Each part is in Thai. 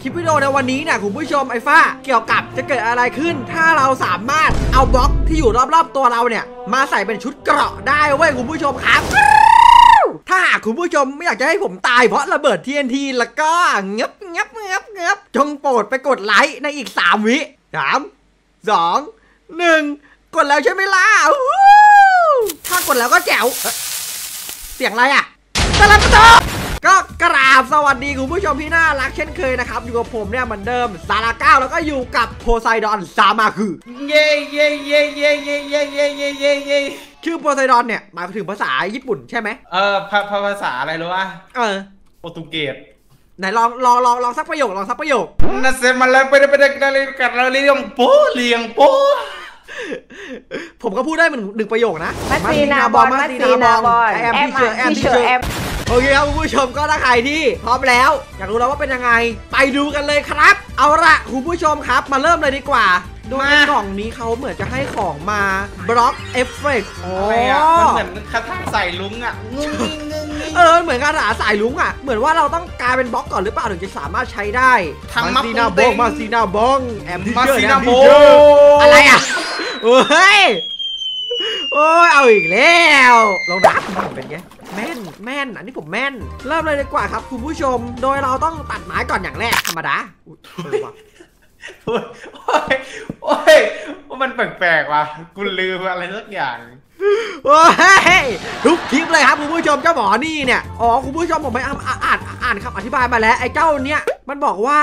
คลิปวิดีโอในวันนี้เนี่ยคุณผู้ชมไอ้ฟ้าเกี่ยวกับจะเกิดอะไรขึ้นถ้าเราสามารถเอาบล็อกที่อยู่รอบๆตัวเราเนี่ยมาใส่เป็นชุดเกราะได้เว้ยคุณผู้ชมครับถ้าหากคุณผู้ชมไม่อยากจะให้ผมตายเพราะระเบิด TNT แล้วก็เงียบจงโปรดไปกดไลค์ในอีก3 วิ3 2 1กดแล้วใช่ไหมล่ะถ้ากดแล้วก็แจ๋วเสียงอะไรอ่ะตะลับตะก็กราบสวัสดีคุณผู้ชมที่น่ารักเช่นเคยนะครับอยู่กับผมเนี่ยเหมือนเดิมซาราก้าแล้วก็อยู่กับโพไซดอนซามาคือเย่ชื่อโพไซดอนเนี่ยหมายถึงภาษาญี่ปุ่นใช่ไหมภาษาอะไรรู้ป่ะโปรตุเกสไหนลองสักประโยคน่าเซมาแล้วไปกัดเราเลี้ยงโป้ผมก็พูดได้เหมือน1 ประโยคนะมาซีนาบอลแอมที่เชื่อโอเคครับคุณผู้ชมก็ถ้าใครที่พร้อมแล้วอยากรู้แล้วว่าเป็นยังไงไปดูกันเลยครับเอาละคุณผู้ชมครับมาเริ่มเลยดีกว่าดูในกล่องนี้เขาเหมือนจะให้ของมาบล็อกเอฟเฟกต์อะไรอ่ะมันเหมือนคาถาใส่ลุงอ่ะเหมือนคาถาใส่ลุงอ่ะเหมือนว่าเราต้องกลายเป็นบล็อกก่อนหรือเปล่าถึงจะสามารถใช้ได้มาซีนาบองแอมที่เชื่ออะไรอ่ะโอ้ยเอาอีกแล้วเราดับเป็นไงแม่นอันนี้ผมแม่นเริ่มเลยดีกว่าครับคุณผู้ชมโดยเราต้องตัดไม้ก่อนอย่างแรกธรรมดาโอ้ยมันแปลกๆว่ะกูลืมอะไรสักอย่างโอ้ยทุกคลิปเลยครับคุณผู้ชมเจ้าหมอนี่เนี่ยคุณผู้ชมผมไปอ่านคำอธิบายมาแล้วไอ้เจ้าเนี้ยมันบอกว่า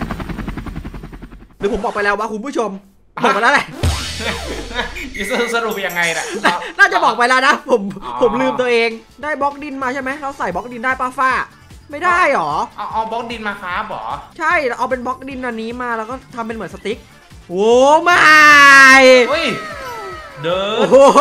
หรือผมบอกไปแล้วว่าคุณผู้ชมบอกไปแล้วแหละสรุปยังไงน่ะน่าจะบอกไปแล้วนะผมลืมตัวเองได้บล็อกดินมาใช่ไหมเราใส่บล็อกดินได้ป้าฟ้าไม่ได้หรอเอาบล็อกดินมาครับหรอใช่เอาเป็นบล็อกดินอันนี้มาแล้วก็ทำเป็นเหมือนสติ๊กโอ้ไม่เด้อโอ้โห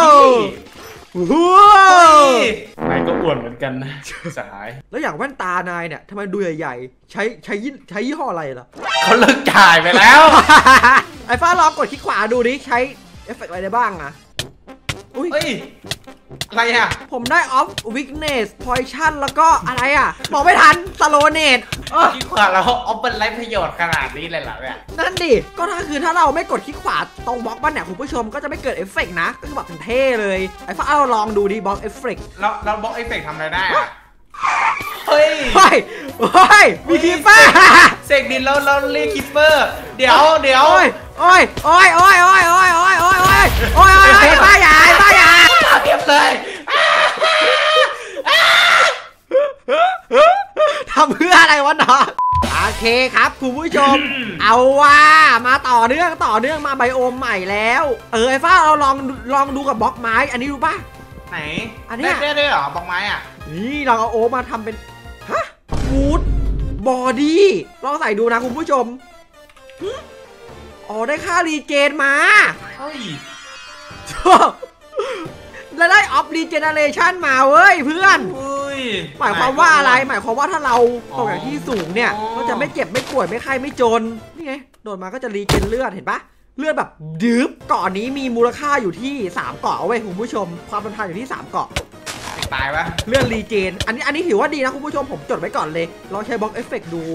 นายก็อ้วนเหมือนกันนะสหายแล้วอย่างแว่นตานายเนี่ยทำไมดูใหญ่ๆใช้ยี่ห้ออะไรล่ะเขาเลิกจ่ายไปแล้วไอ้ฟ้าลองกดคลิกขวาดูดิใช้เอฟเฟกต์อะไรได้บ้างอะอุ้ยอะไรอ่ะผมได้ off weakness poison แล้วก็อะไรอ่ะบอกไม่ทัน slow net คลิกขวาแล้วเอาเป็นไรประโยชน์ขนาดนี้เลยเหรอเนี่ยนั่นดิก็ถ้าเราไม่กดคลิกขวาตรงบล็อกบ้านเนี่ยคุณผู้ชมก็จะไม่เกิดเอฟเฟกต์นะก็คือแบบเป็นเท่เลยไอ้ฟ้าเอาลองดูดิบล็อกเอฟเฟกต์เราบล็อกเอฟเฟกต์ทำอะไรได้เฮ้ยมีคิปเปอร์เสกดินเราเรียกคิปเปอร์เดี๋ยวโอ้ยป้าใหญ่เก็บเลยทำเพื่ออะไรวะน้องโอเคครับคุณผู้ชมเอาว่ามาต่อเนื่องมาไบโอมใหม่แล้วไอ้ฟ้าเราลองดูกับบล็อกไม้อันนี้ดูป่ะไหนอันนี้ได้เหรอบล็อกไม้อ่ะนี่เราเอาโอมาทำเป็นฟูดบอดี้ลองใส่ดูนะคุณผู้ชมได้ค่ารีเจนมาแล้วได้ออฟรีเจเนเรชันมาเว้ยเพื่อนหมายความว่าอะไรหมายความว่าถ้าเราตกจากที่สูงเนี่ยก็จะไม่เจ็บไม่ป่วยไม่ไข้ไม่จนนี่ไงโดนมาก็จะรีเจนเลือดเห็นปะเลือดแบบดื้อเกาะนี้มีมูลค่าอยู่ที่3 เกาะเว้ยคุณผู้ชมความทนทานอยู่ที่3 เกาะตายปะเลื่อนรีเจนอันนี้ถือว่าดีนะคุณผู้ชมผมจดไว้ก่อนเลยลองใช้บล็อกเอฟเฟกต์ดู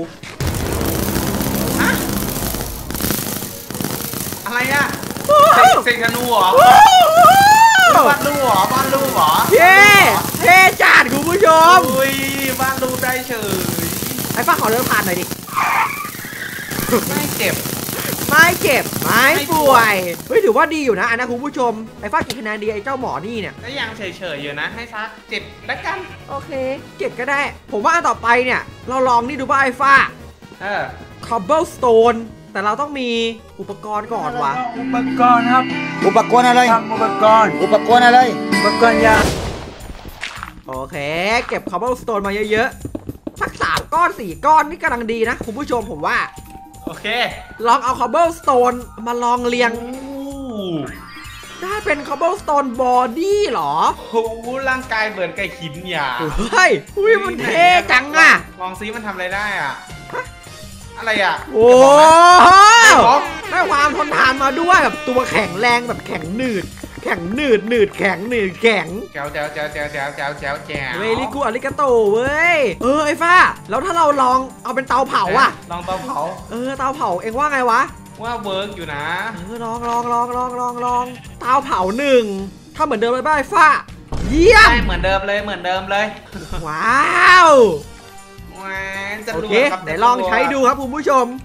อะไรอะเซงธนูเหรอบ้านลูกเหรอเท่จัดคุณผู้ชมบ้านลูกได้เฉยไอ้ป้าขอเริ่มผ่านหน่อยดิไม่เจ็บไม่ป่วยเฮ้ยถือว่าดีอยู่นะอันนะคุณผู้ชมไอ้ฟ้ากี่คะแนนดีไอ้เจ้าหมอนี่เนี่ยก็ยังเฉยๆอยู่นะให้ซัก7แล้วกันโอเค7ก็ได้ผมว่าอันต่อไปเนี่ยเราลองนี่ดูป่ะไอ้ฟ้าcobblestone แต่เราต้องมีอุปกรณ์ก่อนวะอุปกรณ์ครับอุปกรณ์อะไรอุปกรณ์ยาโอเคเก็บ cobblestone มาเยอะๆสัก3 ก้อน 4 ก้อนนี่กำลังดีนะคุณผู้ชมผมว่าโอเคลองเอา cobblestone มาลองเรียงได้เป็น cobblestone body หรอโอ้ร่างกายเหมือนไก่หินหยาเฮ้ยมันเท่จังอะลองซิมันทำอะไรได้อะอะไรอ่ะโอ้ได้ความทนทานมาด้วยแบบตัวแข็งแรงแบบแข็งหนืดแข็งหนืดแข็งแข็งแจ๋วเวลี่กูอาริกาโตเว้ยไอ้ฟ้าแล้วถ้าเราลองเอาเป็นเตาเผาอะลองเตาเผาเตาเผาเอ็งว่าไงวะว่าเวิร์กอยู่นะลองเตาเผาหนึ่งถ้าเหมือนเดิมเลยบ้าไอ้ฟ้าเยี่ยมใช่เหมือนเดิมเลยว้าวแหวนจะโอรวเคยครับไหนลองใช้ดูครับคุณผู้ชม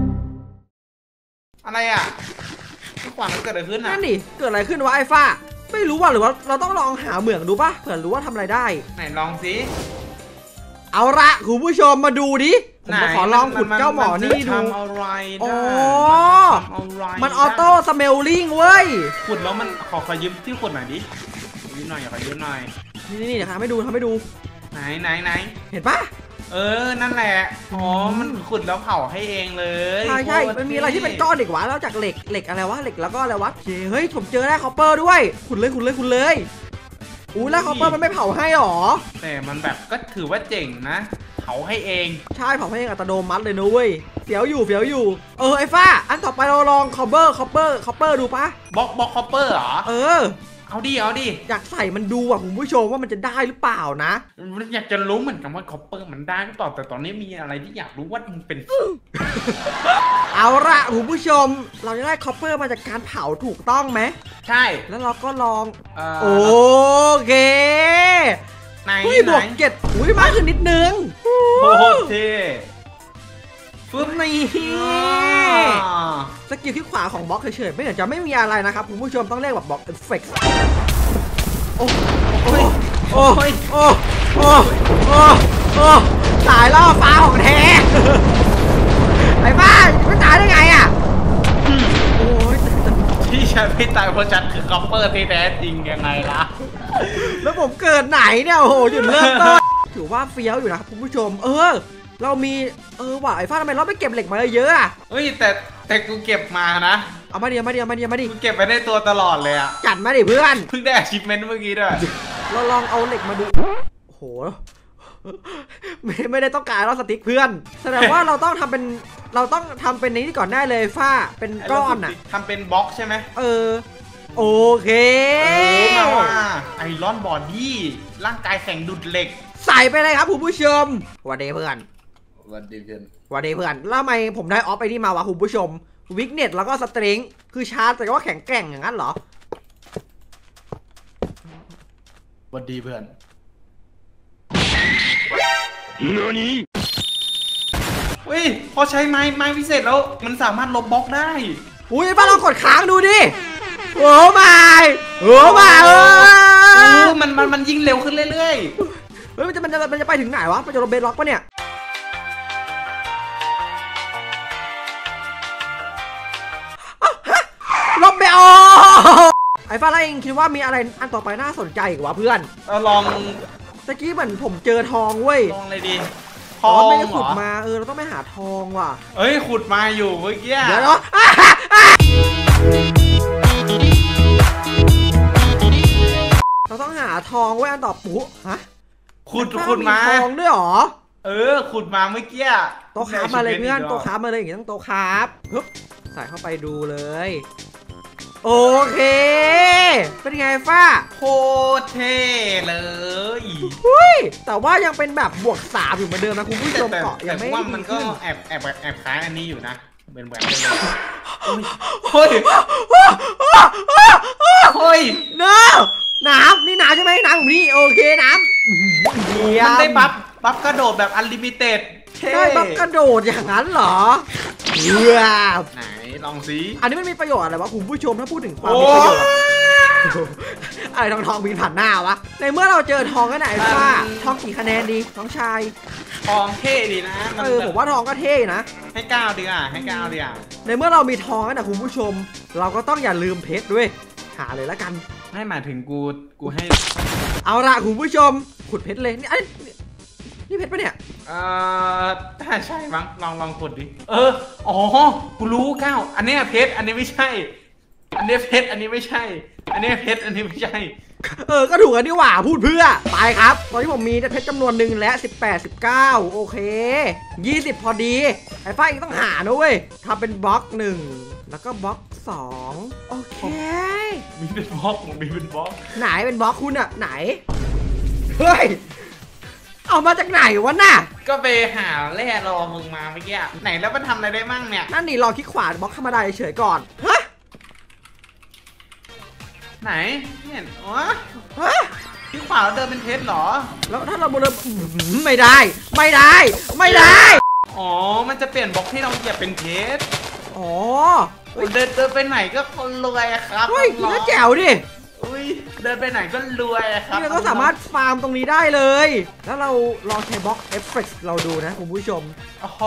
อะไรอ่ะที่ขวานมันเกิดอะไรขึ้นอ่ะนั่นดิเกิดอะไรขึ้นวะไอ้ฟ้าไม่รู้ว่าหรือว่าเราต้องลองหาเหมืองดูป่ะเผื่อรู้ว่าทำอะไรได้ไหนลองสิเอาละคุณผู้ชมมาดูดิผมจะขอลองขุดเจ้าหมอนี่ดูทำอะไรอ๋ได้อทำอะไรมันออโต้สเมลลิงเว้ยขุดแล้วมันขอยืมที่ขุดหน่อยดิยืมหน่อยขอยืมหน่อยนี่เดี๋ยวทำให้ดูไหนเห็นปะนั่นแหละอ๋อมันขุดแล้วเผาให้เองเลยใช่มันมีอะไรที่เป็นก้อนเหล็กวะแล้วจากเหล็กอะไรวะเหล็กแล้วก็อะไรวะเฮ้ยผมเจอแร่คอปเปอร์ด้วยขุดเลยอู้แร่คอปเปอร์มันไม่เผาให้หรอแต่มันแบบก็ถือว่าเจ๋งนะเผาให้เองใช่เผาให้เองอัตโนมัติเลยนะเว้ยเฟี้ยวอยู่ไอ้ฟ้าอันต่อไปเราลองคอปเปอร์ดูปะบล็อกคอปเปอร์เหรอเอาดิอยากใส่มันดูอ่ะคุณผู้ชมว่ามันจะได้หรือเปล่านะอยากจะรู้เหมือนกันว่าคอปเปอร์มันได้หรือเปล่าแต่ตอนนี้มีอะไรที่อยากรู้ว่ามันเป็นเอาละคุณผู้ชมเราจะได้คอปเปอร์มาจากการเผาถูกต้องไหมใช่แล้วเราก็ลองโอโอเคไหนเฮ้ยบวกเจ็ดมากขึ้นนิดนึงโคตรเท่ฟึ๊บนี่สกิลที่ขวาของบล็อกเฉยๆไม่เห็นจะไม่มีอะไรนะครับคุณผู้ชมต้องเรียกแบบบล็อกเอฟเฟกต์โอ้สายล่อฟ้าของแท้ไอ้บ้าไม่ตายได้ไงอ่ะโอ้ยที่ฉันไม่ตายเพราะฉันคือคอปเปอร์ที่แท้จริงยังไงล่ะแล้วผมเกิดไหนเนี่ยโอ้โหจุดเริ่มต้นถือว่าเฟี้ยวอยู่นะครับคุณผู้ชมเรามีว่ะไอ้ฟ้าทำไมเราไม่เก็บเหล็กมาเยอะอ่ะเฮ้ยแต่กูเก็บมานะเอามาดิกูเก็บไปได้ตัวตลอดเลยอ่ะจัดมาดิเพื่อนเพิ่งได้ achievement เมื่อกี้ด้วยเราลองเอาเหล็กมาดูโอ้โหไม่ได้ต้องการเราสติ๊กเพื่อนแสดงว่าเราต้องทำเป็นนี้ก่อนได้เลยฟ้าเป็นก้อนอ่ะทำเป็นบล็อกใช่ไหมโอเคมาว่าไอรอนบอดี้ร่างกายแข็งดุดเหล็กใส่ไปเลยครับคุณผู้ชมวันเดย์เพื่อนวันดีเพื่อนแล้วทำไมผมได้ออฟไอ้นี่มาวะคุณผู้ชมวิกเน็ตแล้วก็สตริงคือชาร์จแต่ว่าแข็งแกร่งอย่างนั้นเหรอวันดีเพื่อนเฮ้ยพอใช้ไม้พิเศษแล้วมันสามารถลบบล็อกได้อุ้ยป้าลองกดค้างดูดิโอ้มามันยิ่งเร็วขึ้นเรื่อยเฮ้ยมันจะไปถึงไหนวะมันจะลงเบสล็อกปะเนี่ยลงเบสไอ้ฟ้าแล้วเองคิดว่ามีอะไรอันต่อไปน่าสนใจอีกวะเพื่อนลองตะกี้เหมือนผมเจอทองเว้ยลองเลยดีทอ๋ออง ไม่ได้เหรขุดอมาเราต้องไปหาทองว่ะเอ้ยขุดมาอยู่เมื่อกี้เดี๋ยวเนาะเราต้องหาทองไว้อันต่อปุ๊ฮะขุดมาทองด้วยหรอขุดมาเมื่อกี้โต๊ะคราฟมาเลยเพื่อนโต๊ะคราฟมาเลยอย่างงี้ต้องโต๊ะคราฟปึ๊บใส่เข้าไปดูเลยโอเคเป็นไงฟ้าโคตรเท่เลยแต่ว่ายังเป็นแบบบวก3อยู่เหมือนเดิมนะคุณผู้ชมเกาะยังไม่ว่าดีมันก็ขึ้นแอบคล้ายอันนี้อยู่นะเป็นแบบเลยเฮ้ยเนอะน้ำนี่น้ำใช่ไหมน้ำผมนี่โอเคน้ำมันได้บัฟกระโดดแบบอันลิมิเต็ดได้บัฟกระโดดอย่างนั้นเหรอไหนลองสิอันนี้มันมีประโยชน์อะไรวะคุณผู้ชมถ้าพูดถึงความมีประโยชน์อะไรทองบินผ่านหน้าวะในเมื่อเราเจอทองก็ไหนฟ้าทองกี่คะแนนดีน้องชายทองเท่ดีนะผมว่าทองก็เท่นะให้9ดีอ่ะในเมื่อเรามีทองแล้วนะคุณผู้ชมเราก็ต้องอย่าลืมเพชรด้วยหาเลยละกันให้หมายถึงกูให้เอาละคุณผู้ชมขุดเพชรเลยนี่เพชรปะเนี่ยถ้าใช่มั้งลองขุดดิอ๋อกูรู้ก้าวอันนี้เพชรอันนี้ไม่ใช่อันนี้เพชรอันนี้ไม่ใช่อันนี้เพชรอันนี้ไม่ใช่ก็ถูกกันนี่หว่าพูดเพื่อไปครับตอนนี้ผมมีเพชรจำนวนหนึ่งและ18 19โอเค20พอดีไอ้ฝ้ายต้องหานะเว้ยทำเป็นบล็อก1แล้วก็บล็อก 2โอเคมีเป็นบล็อกมีเป็นบล็อกไหนเป็นบล็อกคุณอะไหนเฮ้ยเอามาจากไหนวะน่ะก็ไปหาแร่รอมึงมาเมื่อกี้ไหนแล้วมันทำอะไรได้มั่งเนี่ยนั่นนี่รอคลิกขวาบล็อกธรรมดาเฉยๆก่อนฮะไหนเห็นอ๋อฮะที่ขวาเราเดินเป็นเพชรเหรอแล้วถ้าเราบนเรือไม่ได้ไม่ได้ไม่ได้อ๋อมันจะเปลี่ยนบล็อกที่เราเหยียบเป็นเพชรอ๋อเดินไปไหนก็คนรวยอะครับเฮ้ยน้องน่าแจ๋วดิอุ้ยเดินไปไหนก็รวยอะครับนี่เราก็สามารถฟาร์มตรงนี้ได้เลย แล้วเราลองใช้บล็อกเอฟเฟกต์เราดูนะคุณผู้ชมโอ้โห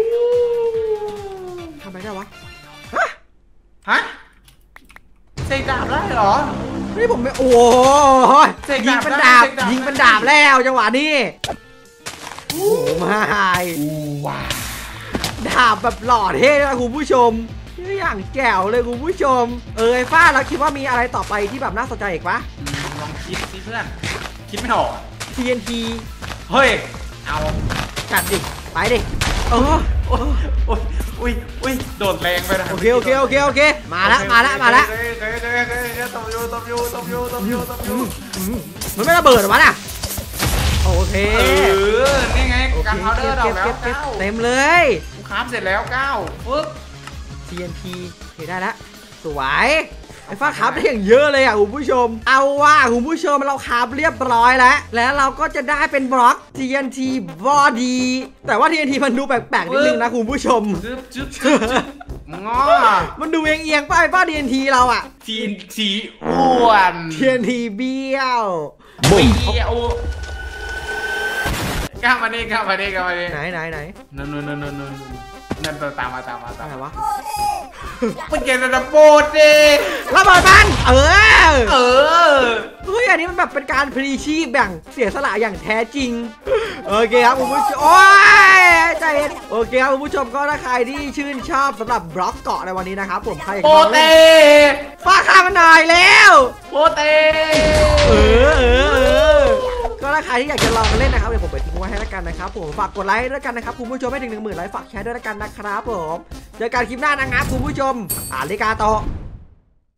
ทำไมได้วะฮะเสกดาบได้เหรอนี่ผมไม่โอ้ยเสกยิดาง บเป็นได้ดาบเสกดาบยิงเป็นดาบแล้วจังหวะนี้โอ้ไม่ว้าดาบแบบหล่อเท่นะคุณผู้ชมนี่อย่างแจ๋วเลยคุณผู้ชมไอ้ฟ้าเราคิดว่ามีอะไรต่อไปที่แบบน่าสนใจอีกปะลองคิดสิเพื่อน คิดไม่ออก TNT เฮ้ย เอาจัดดิไปดิเออโอ้ยโอ้ยอุ้ยอุ้ยโดดแรงไปนะโอเคมาละตบยูตบยูตบยูตบยูตบยูมันไม่ระเบิดหรอวะน่ะโอเคนี่ไงโอเคการพาวเดอร์เราแล้วเก็บก้าวเต็มเลยกูคราฟเสร็จแล้วก้าวปึ๊บ TNT โอเคได้แล้วสวยไอ้ฟ้าคราฟได้อย่างเยอะเลยอ่ะคุณผู้ชมเอาว่าคุณผู้ชมเราคราฟเรียบร้อยแล้วเราก็จะได้เป็นบล็อก TNT body แต่ว่า TNT มันดูแปลกๆนิดนึงนะคุณผู้ชมจึ๊บงอมันดูเอียงๆไปป้า TNT เราอ่ะทีอ้วน TNT เบี้ยวบุ้ยก้าวมาดิไหนนั่นตามมาอะไรวะเป็นเกมระดับโบดดิระเบิดมันเฮ้ยยอันนี้มันแบบเป็นการพลีชีพแบ่งเสียสละอย่างแท้จริงโอเคครับคุณผู้ชมโอ้ยใจเย็นโอเคครับคุณผู้ชมก็ถ้าใครที่ชื่นชอบสำหรับบล็อกเกาะในวันนี้นะครับผมใครอยากโปลองเต้เล่นฟ้าข้ามมันหน่อยแล้วโปเต้ก็ถ้าใครที่อยากจะลองเล่นนะครับเดี๋ยวผมไปทิ้งไว้ให้แล้วกันนะครับผมฝากกดไลค์ด้วยกันนะครับคุณผู้ชมให้ถึง 10,000 ไลค์ฝากแชร์ด้วยแล้วกันนะครับผมเจอกันคลิปหน้านะครับคุณผู้ชมอาริกาโต